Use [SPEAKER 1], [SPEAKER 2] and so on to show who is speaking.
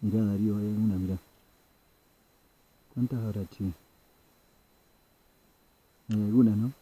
[SPEAKER 1] Mirá, Darío, hay una, mirá. ¿Cuántas habrá, che? Hay algunas, ¿no?